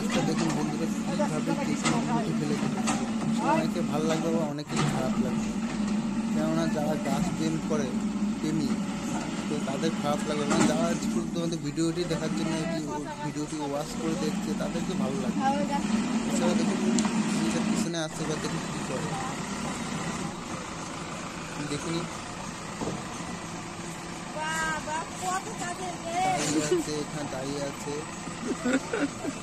দেখুন বন্ধুরা কীভাবে উঠে ফেলে দিল। অনেকে ভালো লাগবে বা অনেকেই খারাপ লাগবে, কেননা যারা গাছ প্রেম করে প্রেমী তো তাদের খারাপ লাগবে, মানে যারা শুধু তোমাদের ভিডিওটি দেখার জন্য ভিডিওটি ওয়াচ করে দেখছে তাদেরকে ভালো লাগবে। এছাড়া দেখুন নিজের পিছনে আসছে বা দেখুন কী করে দেখুন, দাঁড়িয়ে আছে এখানে দাঁড়িয়ে আছে।